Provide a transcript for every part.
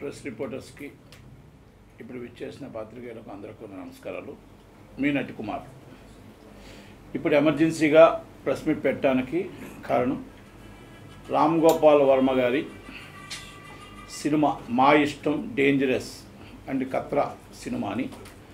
Press రిపోర్టర్స్కి ఇప్పుడు విచ్చేసిన పాత్రికేయులకు అందరికీ నమస్కారాలు. మీ నటి కుమార్. ఇప్పుడు ఎమర్జెన్సీగా ప్రెస్ మీట్ పెట్టడానికి కారణం రామ్ గోపాల్ వర్మ గారి సినిమా మా ఇష్టం డేంజరస్ అండ్ కత్రా సినిమాని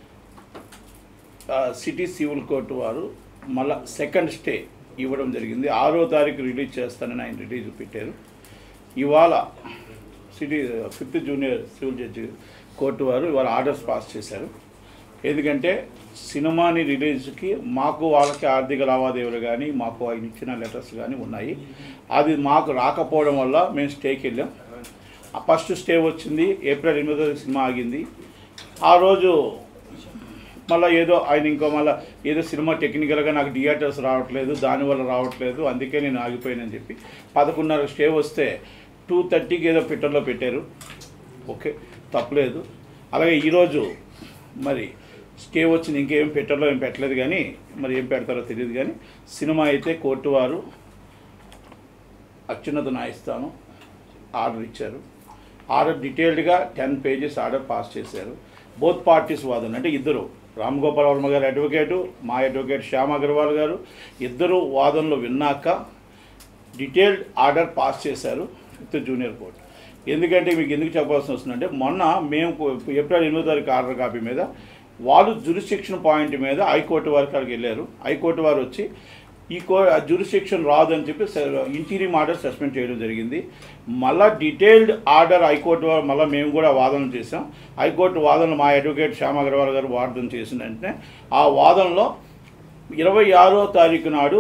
సిటీ సివిల్ కోర్టు వారు మళ్ళా సెకండ్ స్టే ఇవ్వడం జరిగింది. 6వ తారీఖు రిలీజ్ చేస్తానని ఆయన రిలీజ్ పెట్టారు. ఇవాళ city 5th junior civil judge court వారు ఇవాళ ఆర్డర్స్ పాస్ చేశారు. ఎందుకంటే సినిమాని రిలీజ్కి మాకు వాళ్ళకి ఆర్థిక లావాదేవీలు కానీ మాకు ఆయన ఇచ్చిన లెటర్స్ కానీ ఉన్నాయి. అది మాకు రాకపోవడం వల్ల మేము స్టేకి వెళ్ళాం. ఫస్ట్ స్టే వచ్చింది, ఏప్రిల్ 8వ సినిమా ఆగింది. ఆ రోజు మళ్ళీ ఏదో ఆయన ఇంకో మళ్ళీ ఏదో సినిమా టెక్నికల్గా నాకు థియేటర్స్ రావట్లేదు, దానివల్ల రావట్లేదు, అందుకే నేను ఆగిపోయానని చెప్పి 11:30 స్టే వస్తే 2:30కి ఏదో ట్విట్టర్లో పెట్టారు. ఓకే, తప్పలేదు. అలాగే ఈరోజు మరి స్టే వచ్చింది, ఇంకేం ట్విట్టర్లో ఏం పెట్టలేదు, కానీ మరి ఏం పెడతారో తెలియదు. కానీ సినిమా అయితే కోర్టు వారు అత్యున్నత న్యాయస్థానం ఆర్డర్ ఇచ్చారు. ఆర్డర్ డీటెయిల్డ్గా 10 పేజెస్ ఆర్డర్ పాస్ చేశారు. బోత్ పార్టీస్ వాదన అంటే ఇద్దరు, రామ్ గోపాల్ వర్మ గారు అడ్వకేటు, మా అడ్వకేట్ శ్యామ్ అగర్వాల్ గారు, ఇద్దరు వాదనలు విన్నాక డీటెయిల్డ్ ఆర్డర్ పాస్ చేశారు 5th జూనియర్ కోర్టు. ఎందుకంటే మీకు ఎందుకు చెప్పాల్సి వస్తుందంటే మొన్న మేము ఏప్రిల్ 8వ తారీఖు ఆర్డర్ కాపీ మీద వాళ్ళు జ్యూరిస్డిక్షన్ పాయింట్ మీద హైకోర్టు వారికి అక్కడికి వెళ్ళారు. హైకోర్టు వారు వచ్చి ఈ జ్యూరిస్డిక్షన్ రాదని చెప్పి ఇంటీరియం ఆర్డర్ సస్పెండ్ చేయడం జరిగింది. మళ్ళీ డీటెయిల్డ్ ఆర్డర్ హైకోర్టు వారు మళ్ళీ మేము కూడా వాదన చేసాం. హైకోర్టు వాదనలు మా అడ్వకేట్ శ్యామ్ అగర్వాల్ గారు వాదన చేసిన వెంటనే ఆ వాదనలో 26వ తారీఖు నాడు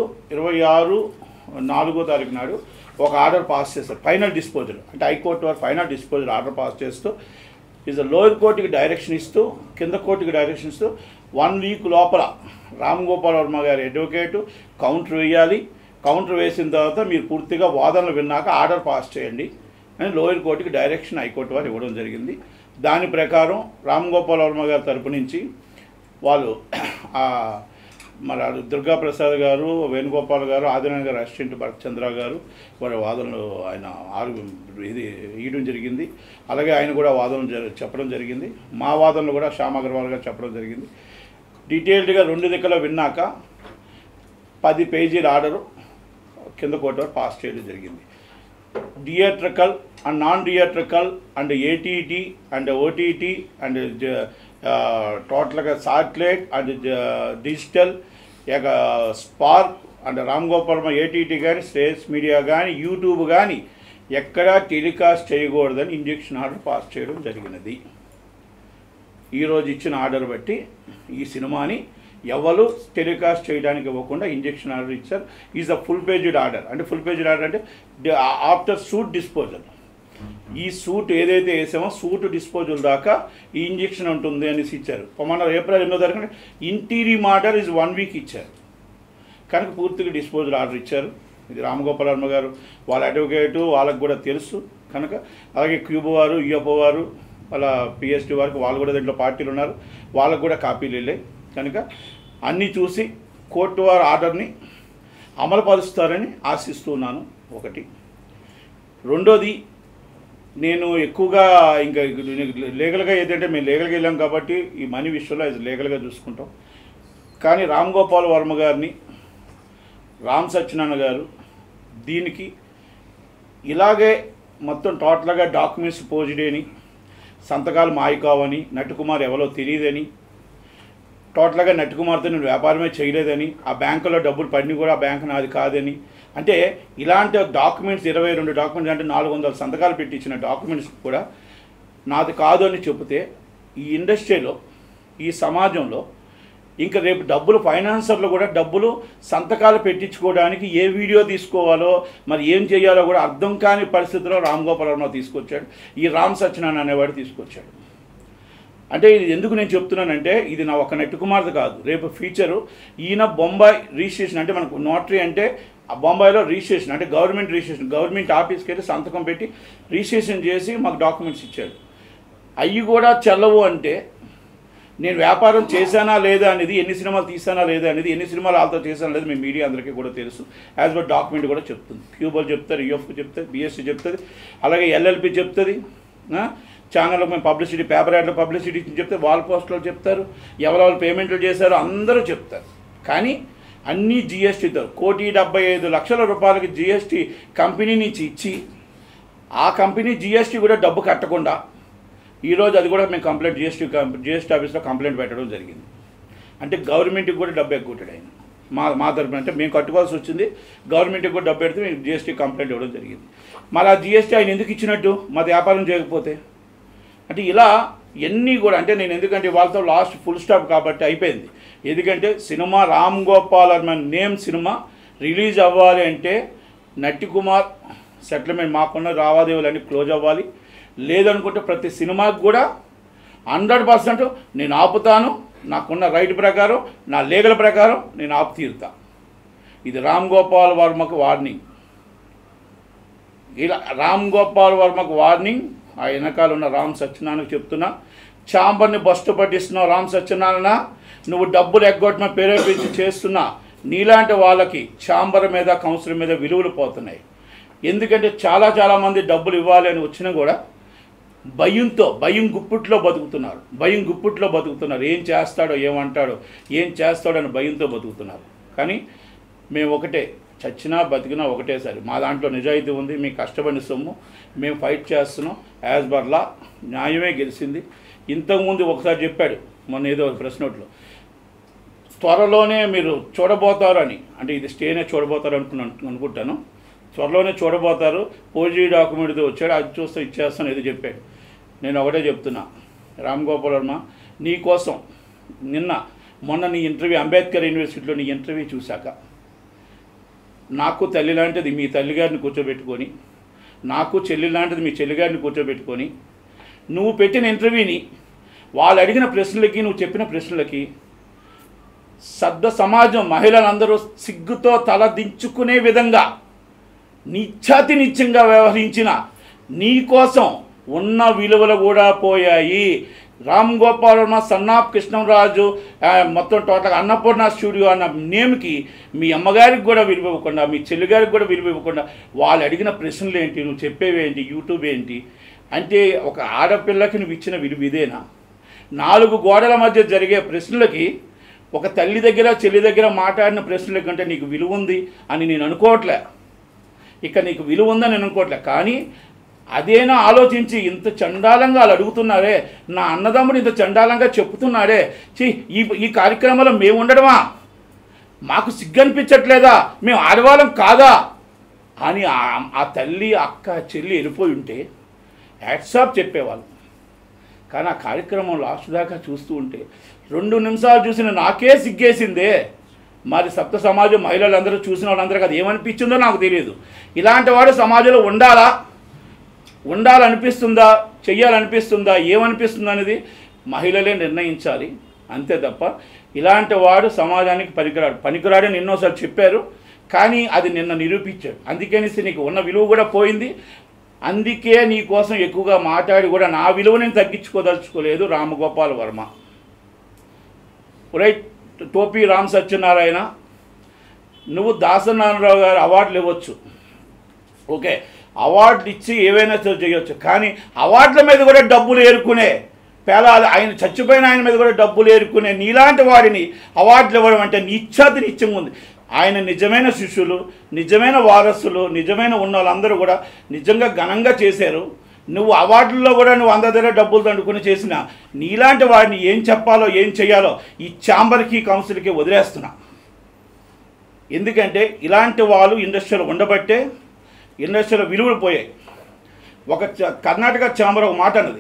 4వ తారీఖు నాడు ఒక ఆర్డర్ పాస్ చేస్తారు, ఫైనల్ డిస్పోజల్. అంటే హైకోర్టు వారు ఫైనల్ డిస్పోజల్ ఆర్డర్ పాస్ చేస్తూ లోయర్ కోర్టుకి డైరెక్షన్ ఇస్తూ కింద కోర్టుకి డైరెక్షన్ ఇస్తూ 1 వీక్ లోపల రామ్ గోపాల్ వర్మ గారి అడ్వకేటు కౌంటర్ వేయాలి. కౌంటర్ వేసిన తర్వాత మీరు పూర్తిగా వాదనలు విన్నాక ఆర్డర్ పాస్ చేయండి అని లోయర్ కోర్టుకి డైరెక్షన్ హైకోర్టు వారు ఇవ్వడం జరిగింది. దాని ప్రకారం రామ్ గోపాల్ వర్మ గారి తరపు నుంచి వాళ్ళు మరి దుర్గాప్రసాద్ గారు, వేణుగోపాల్ గారు, ఆదినారాయణ గారు, అసిస్టెంట్ భరత్ చంద్ర గారు వారి వాదనలు ఆయన ఇది ఇవ్వడం జరిగింది. అలాగే ఆయన కూడా వాదనలు చెప్పడం జరిగింది. మా వాదనలు కూడా శ్యామ్ అగర్వాల్ గారు చెప్పడం జరిగింది. డీటెయిల్డ్గా 2 దిక్కులో విన్నాక 10 పేజీల ఆర్డరు కింద కోర్టు వారు పాస్ చేయడం జరిగింది. Theatrical and non theatrical and ATT and OTT and టోటల్గా satellite and digital spark and Ram Gopal Varma ATT కానీ స్టేట్స్ మీడియా కానీ యూట్యూబ్ కానీ ఎక్కడా టెలికాస్ట్ చేయకూడదని ఇంజెక్షన్ ఆర్డర్ పాస్ చేయడం జరిగినది. ఈరోజు ఇచ్చిన ఆర్డర్ బట్టి ఈ సినిమాని ఎవరు టెలికాస్ట్ చేయడానికి ఇవ్వకుండా ఇంజెక్షన్ ఆర్డర్ ఇచ్చారు. Is a full paged order. అంటే ఫుల్ పేజ్డ్ ఆర్డర్ అంటే ఆఫ్టర్ సూట్ డిస్పోజల్, ఈ సూట్ ఏదైతే వేసామో సూట్ డిస్పోజల్ దాకా ఈ ఇంజెక్షన్ ఉంటుంది అనేసి ఇచ్చారు. మన ఏప్రిల్ 8వ తారీఖున ఇంటీరియం ఆర్డర్ ఈజ్ 1 వీక్ ఇచ్చారు. కనుక పూర్తిగా డిస్పోజల్ ఆర్డర్ ఇచ్చారు. ఇది రామ్ గోపాల్ వర్మ గారు వాళ్ళ అడ్వకేటు వాళ్ళకు కూడా తెలుసు కనుక. అలాగే క్యూబో వారు, యూఎఫ్ఓ వారు, వాళ్ళ పిఎస్టీ వారికి వాళ్ళు కూడా దీంట్లో పార్టీలు ఉన్నారు, వాళ్ళకు కూడా కాపీలు వెళ్ళాయి. కనుక అన్నీ చూసి కోర్టు వారి ఆర్డర్ని అమలుపరుస్తారని ఆశిస్తున్నాను. ఒకటి. రెండోది, నేను ఎక్కువగా ఇంకా లీగల్గా ఏదంటే మేము లీగల్గా వెళ్ళాం కాబట్టి ఈ మనీ విషయంలో అది లీగల్గా చూసుకుంటాం. కానీ రామ్ గోపాల్ వర్మ గారిని రామ్ సత్యనారాయణ గారు దీనికి ఇలాగే మొత్తం టోటల్గా డాక్యుమెంట్స్ పోజిడ్ అని, సంతకాలు మాయి కావని, నటి కుమార్ ఎవరో తెలియదని, టోటల్గా నటి కుమార్తో నేను వ్యాపారమే చేయలేదని, ఆ బ్యాంకులో డబ్బులు పడిన కూడా ఆ బ్యాంకు నాది కాదని, అంటే ఇలాంటి డాక్యుమెంట్స్ 22 డాక్యుమెంట్స్ అంటే 400 సంతకాలు పెట్టి ఇచ్చిన డాక్యుమెంట్స్ కూడా నాది కాదు అని చెబితే ఈ ఇండస్ట్రీలో ఈ సమాజంలో ఇంకా రేపు డబ్బులు ఫైనాన్సర్లు కూడా డబ్బులు సంతకాలు పెట్టించుకోవడానికి ఏ వీడియో తీసుకోవాలో మరి ఏం చేయాలో కూడా అర్థం కాని పరిస్థితిలో రామ్ గోపాల్ వర్మ తీసుకొచ్చాడు. ఈ రామ్ సత్యనారాయణ అనేవాడు తీసుకొచ్చాడు. అంటే ఇది ఎందుకు నేను చెప్తున్నానంటే ఇది నా ఒక నటి కుమార్తె కాదు, రేపు ఫ్యూచరు ఈయన బొంబాయి రిజిస్ట్రేషన్ అంటే మనకు నోటరీ అంటే ఆ బొంబాయిలో రిజిస్ట్రేషన్ అంటే గవర్నమెంట్ రిజిస్ట్రేషన్, గవర్నమెంట్ ఆఫీస్కి వెళ్ళి సంతకం పెట్టి రిజిస్ట్రేషన్ చేసి మాకు డాక్యుమెంట్స్ ఇచ్చాడు. అవి కూడా చెల్లవు అంటే నేను వ్యాపారం చేశానా లేదా అనేది, ఎన్ని సినిమాలు తీసానా లేదా అనేది, ఎన్ని సినిమాలు వాళ్ళతో చేశానా లేదా మీ మీడియా అందరికీ కూడా తెలుసు. యాజ్ బట్ డాక్యుమెంట్ కూడా చెప్తుంది. క్యూబల్ చెప్తారు, యూఎఫ్ చెప్తుంది, బిఎస్సి చెప్తుంది, అలాగే ఎల్ఎల్పి చెప్తుంది, ఛానల్లో మేము పబ్లిసిటీ, పేపర్ యాడ్లో పబ్లిసిటీ చెప్తే వాళ్ళ పోస్టులో చెప్తారు, ఎవరెవరు పేమెంట్లు చేశారో అందరూ చెప్తారు. కానీ అన్నీ జిఎస్టీతో 1,75,00,000 రూపాయలకి జిఎస్టీ కంపెనీ నుంచి ఇచ్చి ఆ కంపెనీ జిఎస్టీ కూడా డబ్బు కట్టకుండా ఈరోజు అది కూడా మేము కంప్లైంట్ జిఎస్టీ ఆఫీస్లో కంప్లైంట్ పెట్టడం జరిగింది. అంటే గవర్నమెంట్కి కూడా డబ్బు ఎగ్గొట్టాడు ఆయన. మా తరపున అంటే మేము కట్టుకోవాల్సి వచ్చింది, గవర్నమెంట్కి కూడా డబ్బు పెడితే మేము జిఎస్టీ కంప్లైంట్ ఇవ్వడం జరిగింది. మళ్ళీ ఆ జిఎస్టీ ఆయన ఎందుకు ఇచ్చినట్టు, మాది వ్యాపారం చేయకపోతే? అంటే ఇలా ఎన్ని కూడా అంటే నేను ఎందుకంటే వాళ్ళతో లాస్ట్ ఫుల్ స్టాప్ కాబట్టి అయిపోయింది. ఎందుకంటే cinema Ram Gopal Varma name cinema release అవ్వాలి అంటే నట్టి కుమార్ సెటిల్మెంట్ మాకున్న లావాదేవీలన్నీ క్లోజ్ అవ్వాలి. లేదనుకుంటే ప్రతి సినిమాకి కూడా 100% నేను ఆపుతాను, నాకున్న రైట్ ప్రకారం, నా లీగల్ ప్రకారం నేను ఆపు తీరుతా. ఇది రామ్ గోపాల్ వర్మకు వార్నింగ్. ఇలా రామ్ గోపాల్ వర్మకు వార్నింగ్. ఆ వెనకాల ఉన్న రామ్ సత్యనారాయణకు చెప్తున్నా, ఛాంబర్ని బస్టు పట్టిస్తున్నావు రామ్ సత్యనారాయణ, నువ్వు డబ్బులు ఎగ్గొట్టిన ప్రేరేపించి చేస్తున్నా. నీలాంటి వాళ్ళకి ఛాంబర్ మీద, కౌన్సిల్ మీద విలువలు పోతున్నాయి. ఎందుకంటే చాలామంది డబ్బులు ఇవ్వాలి అని వచ్చినా కూడా భయం గుప్పిట్లో బతుకుతున్నారు. ఏం చేస్తాడో, ఏమంటాడో, ఏం చేస్తాడో అని భయంతో బతుకుతున్నారు. కానీ మేము ఒకటే, చచ్చినా బతికినా ఒకటేసారి. మా దాంట్లో నిజాయితీ ఉంది, మీ కష్టపడిన సొమ్ము మేము ఫైట్ చేస్తున్నాం. యాజ్ బర్లా న్యాయమే గెలిచింది. ఇంతకుముందు ఒకసారి చెప్పాడు మొన్న ఏదో ప్రెస్ నోట్లో, త్వరలోనే మీరు చూడబోతారు అని. అంటే ఇది స్టేనే చూడబోతారు అనుకుంటాను. త్వరలోనే చూడబోతారు, ఫోర్జరీ డాక్యుమెంట్తో వచ్చాడు, అది చూస్తే ఇచ్చేస్తాను ఏదో చెప్పాడు. నేను ఒకటే చెప్తున్నా, రామ్ గోపాల్ వర్మ నీ కోసం మొన్న నీ ఇంటర్వ్యూ అంబేద్కర్ యూనివర్సిటీలో నీ ఇంటర్వ్యూ చూశాక నాకు తల్లి లాంటిది మీ తల్లిగారిని కూర్చోబెట్టుకొని, నాకు చెల్లి లాంటిది మీ చెల్లిగారిని కూర్చోబెట్టుకొని నువ్వు పెట్టిన ఇంటర్వ్యూని వాళ్ళు అడిగిన ప్రశ్నలకి, నువ్వు చెప్పిన ప్రశ్నలకి సమాజం మహిళలందరూ సిగ్గుతో తల దించుకునే విధంగా నిత్యంగా వ్యవహరించిన నీ కోసం ఉన్న విలువలు కూడా పోయాయి. రామ్ గోపాల్ వర్మ సన్నాప్ కృష్ణంరాజు మొత్తం టోటల్ అన్నపూర్ణ స్టూడియో అన్న నేమ్కి మీ అమ్మగారికి కూడా విలువ ఇవ్వకుండా, మీ చెల్లిగారికి కూడా విలువ ఇవ్వకుండా వాళ్ళు అడిగిన ప్రశ్నలు ఏంటి, నువ్వు చెప్పేవేంటి, యూట్యూబ్ ఏంటి అంటే ఒక ఆడపిల్లకి నువ్వు ఇచ్చిన విలువ ఇదేనా? 4 గోడల మధ్య జరిగే ప్రశ్నలకి ఒక తల్లి దగ్గర చెల్లి దగ్గర మాట్లాడిన ప్రశ్నల కంటే నీకు విలువ ఉంది అని నేను అనుకోవట్లే. ఇక నీకు విలువ ఉందని నేను అనుకోవట్లే. కానీ అదేనా ఆలోచించి ఇంత చండాలంగా వాళ్ళు అడుగుతున్నారే, నా అన్నదమ్ముడు ఇంత చండాలంగా చెప్తున్నాడే, ఈ కార్యక్రమంలో మేము ఉండడమా, మాకు సిగ్గు అనిపించట్లేదా, మేము ఆడవాళ్ళం కాదా అని ఆ తల్లి అక్క చెల్లి వెళ్ళిపోయి ఉంటే హ్యాట్సాప్ చెప్పేవాళ్ళు. కానీ ఆ కార్యక్రమం లాస్ట్ దాకా చూస్తూ ఉంటే 2 నిమిషాలు చూసిన నాకే సిగ్గేసిందే. మరి సప్త సమాజం మహిళలందరూ చూసిన వాళ్ళందరూ అది ఏమనిపించిందో నాకు తెలియదు. ఇలాంటి వాడు సమాజంలో ఉండాలనిపిస్తుందా, చెయ్యాలనిపిస్తుందా, ఏమనిపిస్తుందా అనేది మహిళలే నిర్ణయించాలి. అంతే తప్ప ఇలాంటి వాడు సమాజానికి పనికిరాడని ఎన్నోసార్లు చెప్పారు. కానీ అది నిన్న నిరూపించాడు. అందుకనేసి నీకు ఉన్న విలువ కూడా పోయింది. అందుకే నీ కోసం ఎక్కువగా మాట్లాడి కూడా నా విలువ నేను తగ్గించుకోదలుచుకోలేదు రామ్ గోపాల్ వర్మ. రైట్, టోపీ రామ్ సత్యనారాయణ, నువ్వు దాసనారాయణరావు గారు అవార్డులు ఇవ్వచ్చు, ఓకే, అవార్డులు ఇచ్చి ఏవైనా చేయవచ్చు. కానీ అవార్డుల మీద కూడా డబ్బులు ఏరుకునే ఆయన చచ్చిపోయిన ఆయన మీద కూడా డబ్బులు ఏరుకునే నీలాంటి వాడిని అవార్డులు ఇవ్వడం అంటే నిత్యం ఉంది. ఆయన నిజమైన శిష్యులు, నిజమైన వారసులు, నిజమైన ఉన్న వాళ్ళందరూ కూడా నిజంగా ఘనంగా చేశారు. నువ్వు అవార్డుల్లో కూడా నువ్వు అందరి డబ్బులు దండుకుని చేసిన నీలాంటి వాడిని ఏం చెప్పాలో ఏం చేయాలో ఈ ఛాంబర్కి కౌన్సిల్కి వదిలేస్తున్నా. ఎందుకంటే ఇలాంటి వాళ్ళు ఇండస్ట్రీలో ఉండబట్టే ఇండస్ట్రీలో విలువలు పోయాయి. ఒక కర్ణాటక ఛాంబర్ ఒక మాట అన్నది,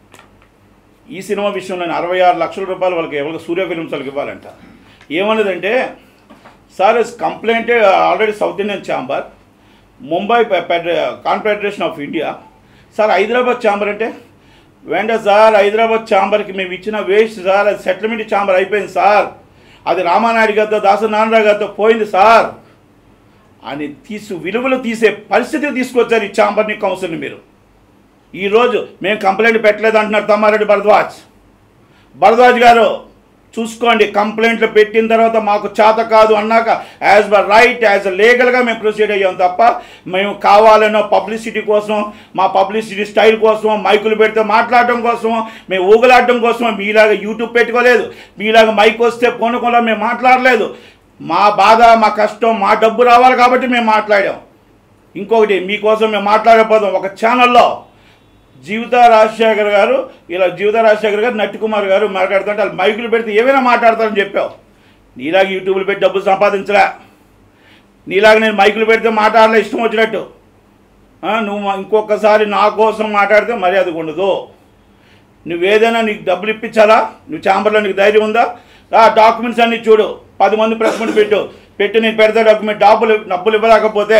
ఈ సినిమా విషయంలో 66 లక్షల రూపాయలు వాళ్ళకి సూర్య ఫిల్మ్స్ వాళ్ళకి ఇవ్వాలంట. ఏమన్నదంటే, sir complaint already South Indian chamber, Mumbai confederation of India, sir Hyderabad chamber అంటే వెంట సార్ హైదరాబాద్ ఛాంబర్కి మేము ఇచ్చిన వేస్ట్ సార్, అది సెటిల్మెంట్ ఛాంబర్ అయిపోయింది సార్, అది రామానాయుడు గారితో దాసనారాయణ గారితో పోయింది సార్ అని విలువలు తీసే పరిస్థితి తీసుకొచ్చారు ఈ ఛాంబర్ని కౌన్సిల్ని. మీరు ఈరోజు మేము కంప్లైంట్ పెట్టలేదు అంటున్నారు తమ్మారెడ్డి భరద్వాజ్ గారు. చూసుకోండి. కంప్లైంట్లు పెట్టిన తర్వాత మాకు చేత కాదు అన్నాక యాజ్ బ రైట్ యాజ్ లీగల్గా మేము ప్రొసీడ్ అయ్యాం తప్ప మేము కావాలనో పబ్లిసిటీ కోసం, మా పబ్లిసిటీ స్టైల్ కోసం, మైకులు పెడితే మాట్లాడటం కోసం, మేము ఊగలాడటం కోసం మీలాగా యూట్యూబ్ పెట్టుకోలేదు. మీలాగా మైక్ వస్తే పూనకంలో మేము మాట్లాడలేదు. మా బాధ, మా కష్టం, మా డబ్బు రావాలి కాబట్టి మేము మాట్లాడాం. ఇంకొకటి మీకోసం మేము మాట్లాడకపోదాం. ఒక ఛానల్లో జీవిత రాజశేఖర్ గారు నట్టి కుమార్ గారు మాట్లాడుతుంటే వాళ్ళు మైకులు పెడితే ఏమైనా మాట్లాడతారని చెప్పావు. నీలాగా యూట్యూబ్లు పెట్టి డబ్బులు సంపాదించలే. నీలాగా నేను మైకులు పెడితే మాట్లాడలే ఇష్టం వచ్చినట్టు. నువ్వు ఇంకొకసారి నా కోసం మాట్లాడితే మర్యాదగా ఉండదు. నువ్వేదైనా నీకు డబ్బులు ఇప్పించాలా? నువ్వు ఛాంబర్లో నీకు ధైర్యం ఉందా? డాక్యుమెంట్స్ అన్నీ చూడు. 10 మంది ప్రెస్ మీట్ పెట్టి నేను పెడతా డాక్యుమెంట్. డబ్బులు ఇవ్వలేకపోతే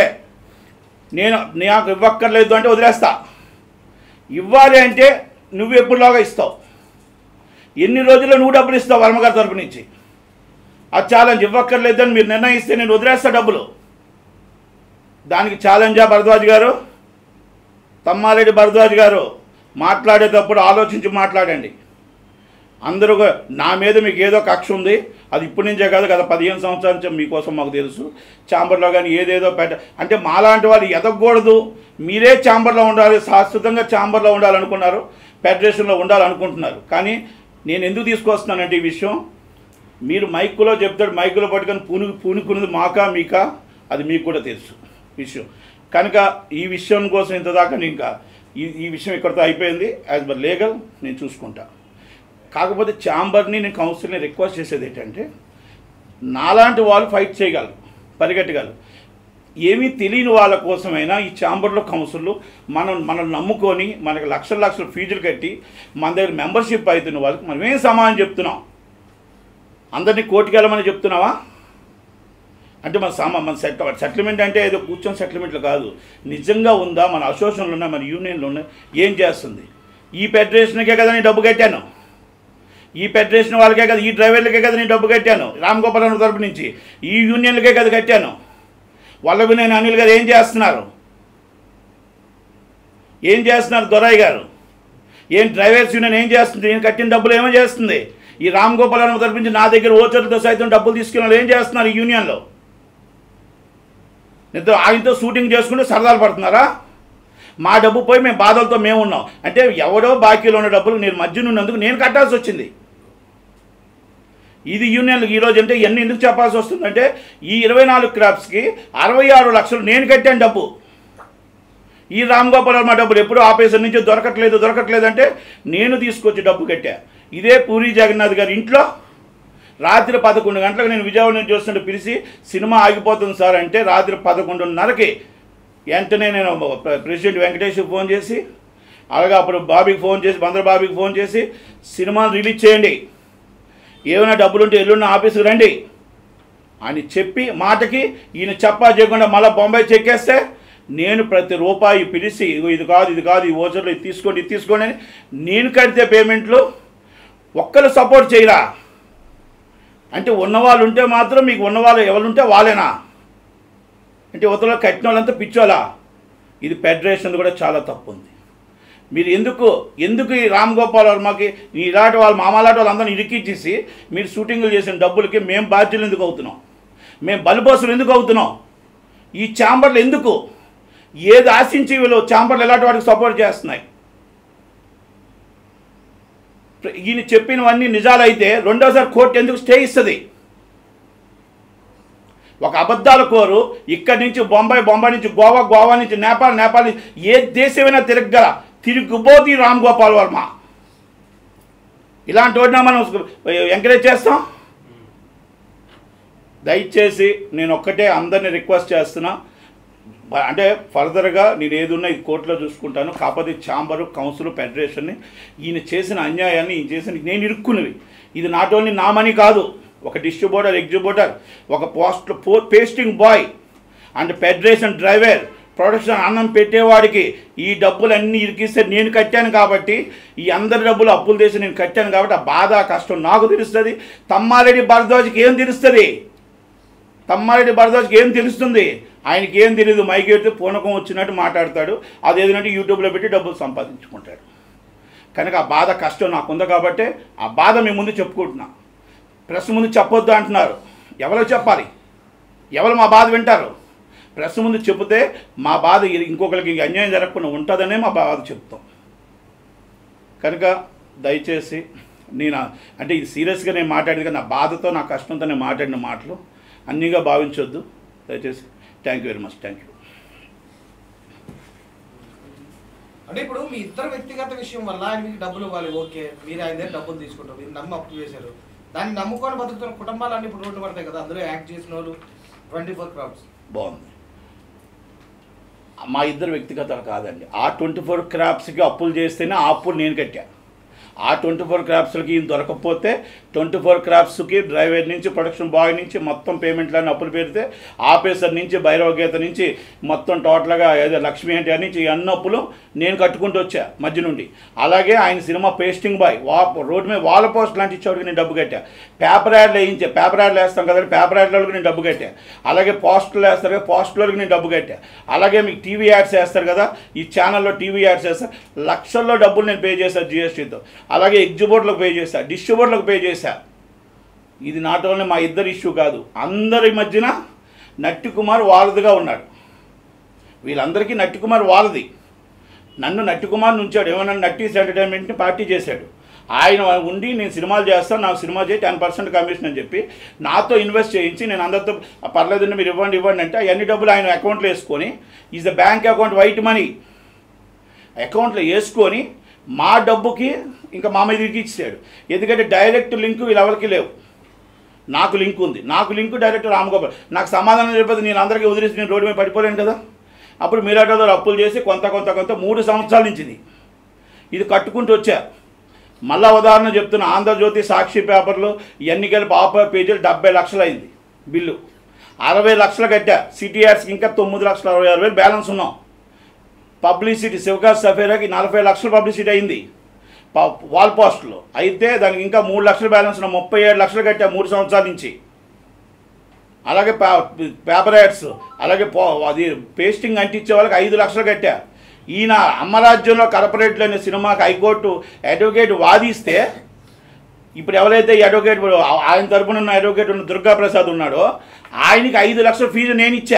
నాకు ఇవ్వక్కర్లేదు అంటే వదిలేస్తా. ఇవ్వాలి అంటే నువ్వు ఎప్పుడులాగా ఇస్తావు. ఎన్ని రోజుల్లో నువ్వు డబ్బులు ఇస్తావు వర్మగారి తరపు నుంచి? ఆ ఛాలెంజ్ ఇవ్వక్కర్లేదని మీరు నిర్ణయిస్తే నేను వదిలేస్తా డబ్బులు. దానికి ఛాలెంజా భరద్వాజ్ గారు? తమ్మారెడ్డి భరద్వాజ్ గారు మాట్లాడేటప్పుడు ఆలోచించి మాట్లాడండి. అందరూ నా మీద మీకు ఏదో కక్ష ఉంది, అది ఇప్పటి నుంచే కాదు, గత 15 సంవత్సరాల నుంచి మీకోసం మాకు తెలుసు. ఛాంబర్లో కానీ ఏదేదో అంటే మాలాంటి వాళ్ళు ఎదగకూడదు, మీరే ఛాంబర్లో ఉండాలి, శాశ్వతంగా ఛాంబర్లో ఉండాలనుకున్నారు, ఫెడరేషన్లో ఉండాలనుకుంటున్నారు. కానీ నేను ఎందుకు తీసుకొస్తున్నానంటే ఈ విషయం మీరు మైకులో చెప్తాడు, మైకులో పట్టుకొని పూనుకున్నది మాకా మీకా అది మీకు కూడా తెలుసు విషయం. కనుక ఈ విషయం కోసం ఇంతదాకా ఇంకా ఈ విషయం ఇక్కడితో అయిపోయింది. యాజ్ బర్ లీగల్ నేను చూసుకుంటా. కాకపోతే ఛాంబర్ని నేను కౌన్సిల్ని రిక్వెస్ట్ చేసేది ఏంటంటే నాలాంటి వాళ్ళు ఫైట్ చేయగలరు, పరిగెట్టగలరు. ఏమీ తెలియని వాళ్ళ కోసమైనా ఈ ఛాంబర్లో కౌన్సిల్ మనం నమ్ముకొని మనకు లక్షల ఫీజులు కట్టి మన దగ్గర మెంబర్షిప్ అవుతున్న వాళ్ళకి మనం ఏం సమాధానం చెప్తున్నాం? అందరినీ కోర్టుకి వెళ్ళమని చెప్తున్నావా? అంటే మన సెటిల్మెంట్ అంటే ఏదో కూర్చొని సెటిల్మెంట్లు కాదు. నిజంగా ఉందా? మన అసోసియేషన్లు ఉన్నాయి, మన యూనియన్లు ఉన్నాయి, ఏం చేస్తుంది? ఈ ఫెడరేషన్కే కదా నేను డబ్బు కట్టాను, ఈ ఫెడరేషన్ వాళ్ళకే కదా, ఈ డ్రైవర్లకే కదా నేను డబ్బు కట్టాను రామ్ గోపాల్ తరపు నుంచి, ఈ యూనియన్లకే కదా కట్టాను. వాళ్ళవి నేను అనిల్ గారు ఏం చేస్తున్నారు? దొరయ్య గారు ఏం డ్రైవర్స్ యూనియన్ ఏం చేస్తుంది? నేను కట్టిన డబ్బులు ఏమో చేస్తుంది? ఈ రామ్ గోపాల్ తరపు నుంచి నా దగ్గర ఓచర్లతో సైతం డబ్బులు తీసుకున్న వాళ్ళు ఏం చేస్తున్నారు? ఈ యూనియన్లో నిద్ర ఆయనతో షూటింగ్ చేసుకుంటే సరదాలు పడుతున్నారా? మా డబ్బు పోయి మేము బాధలతో మేము ఉన్నాం అంటే ఎవడో బాకీలో ఉన్న డబ్బులు నేను మధ్యన ఉన్నందుకు నేను కట్టాల్సి వచ్చింది. ఇది యూనియన్లకు ఈరోజు అంటే ఇవన్నీ ఎందుకు చెప్పాల్సి వస్తుందంటే ఈ 24 క్రాప్స్కి 66 లక్షలు నేను కట్టాను డబ్బు. ఈ రామ్ గోపాల్ వర్మ డబ్బులు ఎప్పుడు ఆఫీసర్ నుంచి దొరకట్లేదు అంటే నేను తీసుకొచ్చి డబ్బు కట్టా. ఇదే పూరి జగన్నాథ్ గారి ఇంట్లో రాత్రి 11 గంటలకు నేను విజయవాడ నుంచి చూస్తుంటే పిలిచి సినిమా ఆగిపోతుంది సార్ అంటే రాత్రి 11:30కి వెంటనే నేను ప్రెసిడెంట్ వెంకటేష్కి ఫోన్ చేసి, అలాగే అప్పుడు బాబీకి ఫోన్ చేసి, బందర్ బాబీకి ఫోన్ చేసి సినిమాను రిలీజ్ చేయండి, ఏమైనా డబ్బులుంటే ఎల్లుండి ఆఫీస్కి రండి అని చెప్పి మాటకి ఈయన చెప్పా చేయకుండా మళ్ళీ బొంబాయి చెక్కేస్తే నేను ప్రతి రూపాయి పిలిచి ఇది కాదు ఈ ఓచర్లు ఇది తీసుకోండి అని నేను కడితే పేమెంట్లు ఒక్కరు సపోర్ట్ చేయరా అంటే ఉన్నవాళ్ళు ఉంటే మాత్రం మీకు ఉన్నవాళ్ళు ఎవరుంటే వాళ్ళేనా అంటే ఉత్తలో కట్టిన వాళ్ళంతా పిచ్చోలా? ఇది ఫెడరేషన్ కూడా చాలా తప్పు ఉంది. మీరు ఎందుకు ఈ రామ్ గోపాల్ వర్మకి ఇలాంటి వాళ్ళు మామలాంటి వాళ్ళందరినీ ఇరికిచ్చేసి మీరు షూటింగ్లు చేసిన డబ్బులకి మేము బాధ్యులు ఎందుకు అవుతున్నాం? మేము బలిపోసులు ఎందుకు అవుతున్నాం? ఈ ఛాంబర్లు ఎందుకు ఏది ఆశించి వీళ్ళు ఛాంబర్లు ఎలాంటి వాటికి సపోర్ట్ చేస్తున్నాయి? ఈయన చెప్పినవన్నీ నిజాలైతే రెండోసారి కోర్టు ఎందుకు స్టే ఇస్తుంది? ఒక అబద్ధాల కోరు ఇక్కడి నుంచి బొంబాయి నుంచి గోవా నుంచి నేపాల్ నుంచి ఏ దేశమైనా తిరిగిపోతే రామ్ గోపాల్ వర్మ ఇలాంటి వాడినా మనం ఎంకరేజ్ చేస్తాం? దయచేసి నేను ఒక్కటే అందరినీ రిక్వెస్ట్ చేస్తున్నా, అంటే ఫర్దర్గా నేను ఏదున్నా ఈ కోర్టులో చూసుకుంటాను. కాకపోతే ఛాంబరు కౌన్సిల్ ఫెడరేషన్ని ఈయన చేసిన అన్యాయాన్ని నేను ఇరుక్కున్నవి. ఇది నాట్ ఓన్లీ నా మనీ కాదు, ఒక డిస్ట్రిబ్యూటర్, ఎగ్జిబ్యూటర్, ఒక pasting boy and federation driver, production అన్నం పెట్టేవాడికి ఈ డబ్బులన్నీ ఇరికిస్తే నేను కట్టాను కాబట్టి, ఈ అందరి డబ్బులు అప్పులు చేసి నేను కట్టాను కాబట్టి ఆ బాధ కష్టం నాకు తెలుస్తుంది. తమ్మారెడ్డి భరద్వాజ్కి ఏం తెలుస్తుంది? ఆయనకి ఏం తెలియదు. మైక్ ఎడితే పూనకం వచ్చినట్టు మాట్లాడతాడు, అదేదంటే యూట్యూబ్లో పెట్టి డబ్బులు సంపాదించుకుంటాడు. కనుక ఆ బాధ కష్టం నాకుంది కాబట్టి ఆ బాధ మీ ముందు చెప్పుకుంటున్నా. ప్రెస్ ముందు చెప్పొద్దు అంటున్నారు. ఎవరో చెప్పాలి, ఎవరు మా బాధ వింటారు? ప్రెస్ ముందు చెబితే మా బాధ ఇంకొకరికి అన్యాయం జరగకుండా ఉంటుందనే మా బాధ చెప్తాం. కనుక దయచేసి నేను అంటే ఇది సీరియస్గా నేను మాట్లాడేది కదా, నా బాధతో నా కష్టంతో నేను మాట్లాడిన మాటలు అన్నీగా భావించొద్దు దయచేసి. Thank you very much. Thank you. అంటే ఇప్పుడు మీ ఇద్దరు వ్యక్తిగత విషయం వల్ల ఆయన మీకు డబ్బులు ఇవ్వాలి, ఓకే, మీరు ఆయన దగ్గర డబ్బులు తీసుకుంటారు, మీరు నమ్మి అప్పు చేశారు, దాన్ని నమ్ముకొని బతుకుతున్న కుటుంబాలన్నీ ఇప్పుడు రోడ్డు పడతాయి కదా, అందులో యాక్ట్ చేసిన వాళ్ళు 24 crores. బాగుంది. మా ఇద్దరు వ్యక్తిగతాలు కాదండి. ఆ 24 crores అప్పులు చేస్తేనే ఆ అప్పులు నేను కట్టా. ఆ 24 crores ఈయన దొరకకపోతే 24 crores డ్రైవర్ నుంచి ప్రొడక్షన్ బాయ్ నుంచి మొత్తం పేమెంట్లన్నీ అప్పులు పెడితే ఆఫీసర్ నుంచి భైరవగీత నుంచి మొత్తం టోటల్గా ఏదో లక్ష్మీ ఎన్టీఆర్ నుంచి అన్ని అప్పులు నేను కట్టుకుంటూ వచ్చా మధ్య నుండి. అలాగే ఆయన సినిమా పేస్టింగ్ బాయ్ రోడ్డు మీద వాల్ పోస్ట్ లాంటి ఇచ్చేవాడికి నేను డబ్బు కట్టా. పేపర్ యాడ్లు వేయించా, పేపర్ యాడ్లు వేస్తాం కదండి, పేపర్ యాడ్లకు నేను డబ్బు కట్టా. అలాగే పోస్టులు వేస్తారు కదా, పోస్టులకు నేను డబ్బు కట్టా. అలాగే మీకు టీవీ యాడ్స్ వేస్తారు కదా, ఈ ఛానల్లో టీవీ యాడ్స్ వేస్తారు, లక్షల్లో డబ్బులు నేను పే చేశాను జిఎస్టీతో. అలాగే ఎగ్జిబోర్డ్లకు పే చేశా, డిస్ట్రిబ్యూటర్లకు పే చేశా. ఇది నాట్ ఓన్లీ మా ఇద్దరు ఇష్యూ కాదు, అందరి మధ్యన నట్టి కుమార్ వారధిగా ఉన్నాడు. వీళ్ళందరికీ నట్టి కుమార్ వారధి. నన్ను నట్టి కుమార్ ఉంచాడు, ఏమన్నా నట్టీస్ ఎంటర్టైన్మెంట్ని పార్టీ చేశాడు. ఆయన ఉండి నేను సినిమాలు చేస్తాను, నాకు సినిమా చేయి 10% కమిషన్ అని చెప్పి నాతో ఇన్వెస్ట్ చేయించి నేను అందరితో పర్లేదండి మీరు ఇవ్వండి అంటే అన్ని డబ్బులు ఆయన అకౌంట్లో వేసుకొని is the bank account white money అకౌంట్లో వేసుకొని మా డబ్బుకి ఇంకా మా మీద ఇచ్చాడు. ఎందుకంటే డైరెక్ట్ లింక్ వీళ్ళెవరికి లేవు, నాకు లింక్ ఉంది. నాకు లింక్ డైరెక్ట్ రామగోపాల్. నాకు సమాధానం చెప్పేది నేను అందరికీ వదిలేసి నేను రోడ్డు మీద పడిపోలేను కదా. అప్పుడు మీరాటోలో అప్పులు చేసి కొంత 3 సంవత్సరాల నుంచి ఇది కట్టుకుంటూ వచ్చా. మళ్ళా ఉదాహరణ చెప్తున్నా, ఆంధ్రజ్యోతి సాక్షి పేపర్లు ఇవన్నీ కలిపి ఆఫర్ పేజీలు 70 లక్షలు అయింది బిల్లు. 60 లక్షలు కట్టా. సిటీఆర్స్కి ఇంకా 9,66,000 బ్యాలెన్స్ ఉన్నాం. పబ్లిసిటీ శివకాశ్ సఫేరాకి 40 లక్షలు పబ్లిసిటీ అయింది వాల్ పోస్టులో. అయితే దానికి ఇంకా 3 లక్షలు బ్యాలెన్స్ ఉన్న 37 లక్షలు కట్టా 3 సంవత్సరాల నుంచి. అలాగే పేపర్ యాడ్స్, అలాగే అది పేస్టింగ్ అంటించే వాళ్ళకి 5 లక్షలు కట్టా. ఈయన అమ్మరాజ్యంలో కార్పొరేట్లు అనే సినిమాకి హైకోర్టు అడ్వకేట్ వాదిస్తే ఇప్పుడు ఎవరైతే ఈ అడ్వకేట్ ఆయన తరపున ఉన్న అడ్వకేట్ ఉన్న దుర్గాప్రసాద్ ఉన్నాడో ఆయనకి 5 లక్షల ఫీజు నేను ఇచ్చా.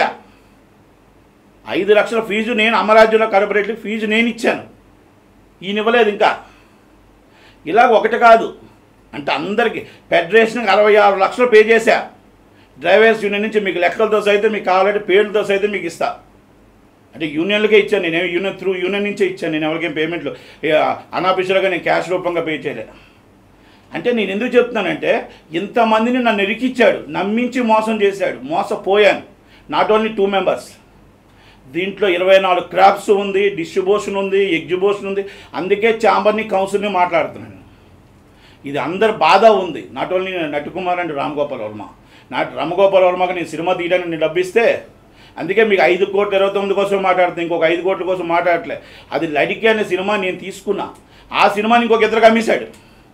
5 లక్షల ఫీజు నేను అమరాజ్యంలో కార్పొరేట్లకి ఫీజు నేను ఇచ్చాను, ఈయన ఇవ్వలేదు. ఇంకా ఇలాగ ఒకటి కాదు అంటే అందరికీ ఫెడరేషన్కి 66 లక్షలు పే చేశా. డ్రైవర్స్ యూనియన్ నుంచి మీకు లెక్కలతో సైతం మీకు కావాలంటే పేర్లతో సైతం మీకు ఇస్తా. అంటే యూనియన్లకే ఇచ్చాను, నేను యూనియన్ నుంచే ఇచ్చాను. నేను ఎవరికేం పేమెంట్లు అనాఫీషియల్గా నేను క్యాష్ రూపంగా పే చేయలే. అంటే నేను ఎందుకు చెప్తున్నానంటే ఇంతమందిని నన్ను ఇరికిచ్చాడు, నమ్మించి మోసం చేశాడు, మోసపోయాను. నాట్ ఓన్లీ 2 మెంబర్స్, దీంట్లో 24 క్రాప్స్ ఉంది, డిస్ట్రిబ్యూషన్ ఉంది, ఎగ్జిబిషన్ ఉంది. అందుకే ఛాంబర్ని కౌన్సిల్ని మాట్లాడుతున్నాను. ఇది అందరి బాధ ఉంది, not only Natti Kumar and Ram Gopal Varma. Ramgopal వర్మకి నేను సినిమా తీయడానికి నేను డబ్బిస్తే అందుకే మీకు 5,29,00,000 కోసం మాట్లాడుతుంది, ఇంకొక 5 కోట్ల కోసం మాట్లాడట్లే. అది లడికి అనే సినిమా నేను తీసుకున్నా, ఆ సినిమాని ఇంకొక ఇద్దరికి అమ్మేశాడు.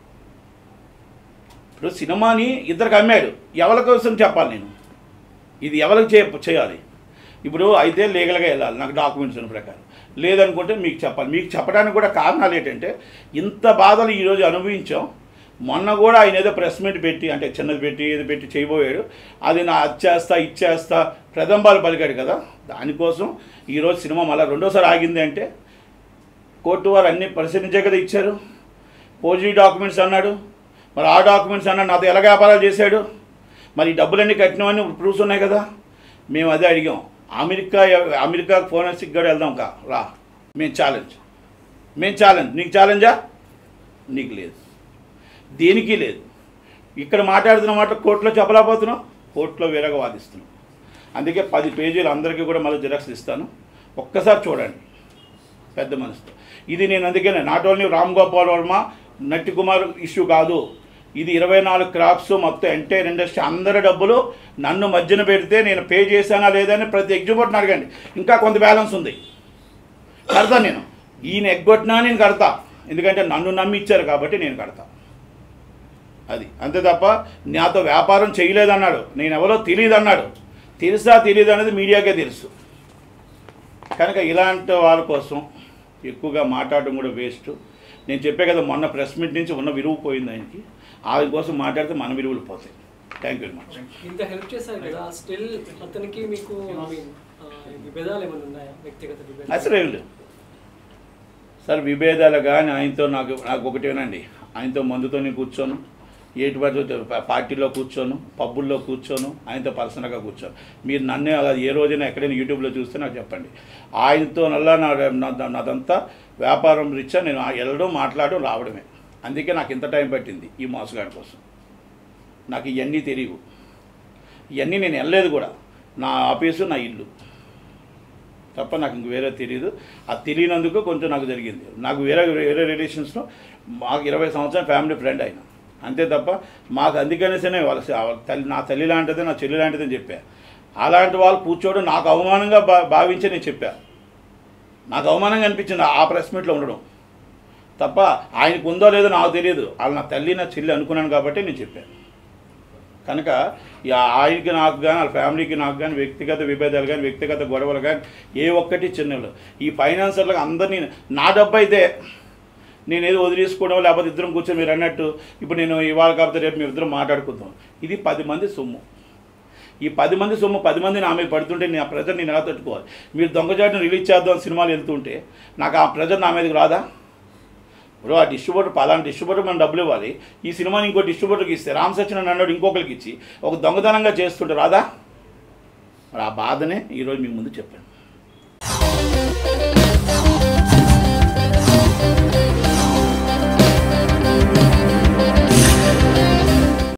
ఇప్పుడు సినిమాని ఇద్దరికి అమ్మాడు, ఎవరి కోసం చెప్పాలి నేను? ఇది ఎవరికి చేయాలి? ఇప్పుడు అయితే లీగల్గా వెళ్ళాలి నాకు డాక్యుమెంట్స్ ఉన్న ప్రకారం, లేదనుకుంటే మీకు చెప్పాలి. మీకు చెప్పడానికి కూడా కారణాలు ఏంటంటే ఇంత బాధలు ఈరోజు అనుభవించాం. మొన్న కూడా ఆయన ఏదో ప్రెస్ మీట్ పెట్టి అంటే చిన్నది పెట్టి ఏదో పెట్టి చేయబోయాడు, అది నా అచ్చేస్తా ఇచ్చేస్తా ప్రదంబాలు పలికాడు కదా. దానికోసం ఈరోజు సినిమా మళ్ళీ రెండోసారి ఆగింది. అంటే కోర్టు వారు అన్నీ పరిశీలించే కదా ఇచ్చారు. పోజిటివ్ డాక్యుమెంట్స్ అన్నాడు, మరి ఆ డాక్యుమెంట్స్ అన్నాడు నాతో ఎలా వ్యాపారాలు చేశాడు, మరి ఈ డబ్బులన్నీ కట్టినవన్నీ ప్రూఫ్స్ ఉన్నాయి కదా. మేము అదే అడిగాం, అమెరికా ఫోరెన్సిక్ కూడా వెళ్దాం రా, మేము ఛాలెంజ్. నీకు ఛాలెంజా? నీకు లేదు, దేనికి లేదు. ఇక్కడ మాట్లాడుతున్న మాట కోర్టులో చెప్పలేకపోతున్నాం, కోర్టులో వేరేగా వాదిస్తున్నాం. అందుకే 10 పేజీలు అందరికీ కూడా మళ్ళీ జిరాక్స్ ఇస్తాను, ఒక్కసారి చూడండి పెద్ద మనసుతో. ఇది నేను అందుకనే not only Ram Gopal Varma Natti Kumar issue కాదు, ఇది 24 క్రాప్స్ మొత్తం ఎంటైర్ ఇండస్ట్రీ అందరి డబ్బులు నన్ను మధ్యన పెడితే నేను పే చేశానా లేదని ప్రతి ఎగ్జిబిట్ని అడగండి. ఇంకా కొంత బ్యాలెన్స్ ఉంది, కడతా నేను. ఈయన ఎగ్గొట్టినా నేను కడతా, ఎందుకంటే నన్ను నమ్మి ఇచ్చారు కాబట్టి నేను కడతా. అది అంతే తప్ప నాతో వ్యాపారం చేయలేదన్నాడు, నేను ఎవరో తెలియదు అన్నాడు. తెలుసా తెలియదు అనేది మీడియాకే తెలుసు. కనుక ఇలాంటి వాళ్ళ కోసం ఎక్కువగా మాట్లాడడం కూడా వేస్ట్. నేను చెప్పే కదా మొన్న ప్రెస్ మీట్ నుంచి ఉన్న విలువ పోయింది ఆయనకి. ఆయన కోసం మాట్లాడితే మన విలువలు పోతాయి. Thank you very much. ఇంత హెల్ప్ చేశారు కదా, స్టిల్ అతనికి మీకు విభేదాలు ఏమైనా ఉన్నాయా, వ్యక్తిగత విభేదాలు? అసలు ఏం లేదు సార్ విభేదాలు. కానీ ఆయనతో నాకు ఒకటేనండి, ఆయనతో మందుతోనే కూర్చోను, ఏటి పార్టీలో కూర్చోను, పబ్బుల్లో కూర్చోను, ఆయనతో పర్సనల్గా కూర్చోను. మీరు నన్నే ఏ రోజైనా ఎక్కడైనా యూట్యూబ్లో చూస్తే నాకు చెప్పండి. ఆయనతో నల్లా నాదంతా వ్యాపారం రీత్యా నేను వెళ్ళడం, మాట్లాడడం, రావడమే. అందుకే నాకు ఇంత టైం పట్టింది ఈ మోసగాడి కోసం. నాకు ఇవన్నీ తెలియవు, ఇవన్నీ నేను వెళ్ళలేదు కూడా. నా ఆఫీసు, నా ఇల్లు తప్ప నాకు ఇంక వేరే తెలియదు. అది తెలియనందుకు కొంచెం నాకు జరిగింది. నాకు వేరే రిలేషన్స్లో మాకు 20 సంవత్సరాల ఫ్యామిలీ ఫ్రెండ్ ఆయన, అంతే తప్ప మాకు అందుకనేసే వాళ్ళ తల్లి, నా తల్లి లాంటిదే, నా చెల్లి లాంటిదని చెప్పా. అలాంటి వాళ్ళు కూర్చోవడం నాకు అవమానంగా భావించి నేను చెప్పా. నాకు అవమానంగా అనిపించింది ఆ ప్రెస్ మీట్లో ఉండడం తప్ప ఆయనకు ఉందో లేదో నాకు తెలియదు. వాళ్ళు నా తల్లి, నా చెల్లి అనుకున్నాను కాబట్టి నేను చెప్పాను. కనుక ఆయనకి నాకు కానీ, వాళ్ళ ఫ్యామిలీకి నాకు కానీ వ్యక్తిగత విభేదాలు కానీ, వ్యక్తిగత గొడవలు కానీ ఏ ఒక్కటి చిన్నలు. ఈ ఫైనాన్సర్లకు అందరినీ నా డబ్బు అయితే నేను ఏదో వదిలేసుకోవడం, లేకపోతే ఇద్దరం కూర్చొని మీరు అన్నట్టు ఇప్పుడు నేను ఇవాళ కాకపోతే రేపు మేము ఇద్దరం మాట్లాడుకుందాం. ఇది 10 మంది సొమ్ము. ఈ 10 మంది సొమ్ము 10 మంది నా మీద పడుతుంటే నేను ఆ ప్రెజర్ నేను ఎలా తట్టుకోవాలి? మీరు దొంగచాటును రిలీజ్ చేద్దాం సినిమాలు వెళ్తుంటే నాకు ఆ ప్రెజర్ నా మీదకి రాదా? ఇప్పుడు ఆ డిస్ట్రిబ్యూటర్, పలానా డిస్ట్రిబ్యూటర్ మనం డబ్బులు ఇవ్వాలి, ఈ సినిమాని ఇంకో డిస్ట్రిబ్యూటర్కి ఇస్తే రామ్ సత్యనారాయణ అన్నాడు ఇంకొకరికి ఇచ్చి ఒక దొంగతనంగా చేస్తుంటే రాదా? మరి ఆ బాధనే ఈరోజు మీ ముందు చెప్పాను.